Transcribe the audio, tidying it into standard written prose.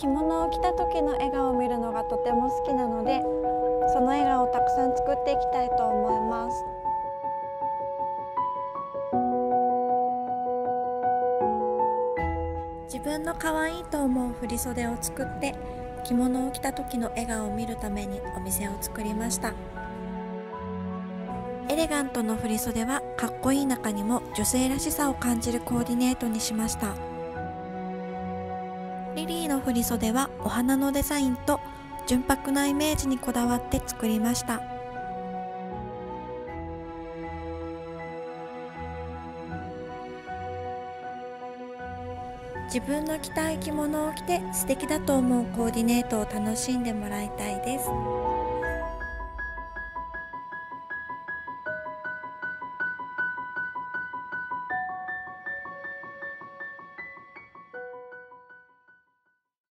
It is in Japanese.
着物を着た時の笑顔を見るのがとても好きなので、その笑顔をたくさん作っていきたいと思います。自分の可愛いと思う振り袖を作って、着物を着た時の笑顔を見るためにお店を作りました。エレガントの振り袖はかっこいい中にも女性らしさを感じるコーディネートにしました。リリーの振り袖はお花のデザインと純白なイメージにこだわって作りました。自分の着たい着物を着て素敵だと思うコーディネートを楽しんでもらいたいです。